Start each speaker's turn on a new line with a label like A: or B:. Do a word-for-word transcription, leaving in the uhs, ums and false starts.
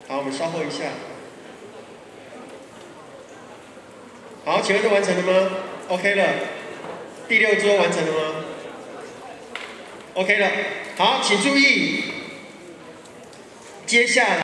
A: 好，我们稍后一下。好，请问都完成了吗 ？OK 了。第六桌完成了吗 ？OK 了。好，请注意，接下来。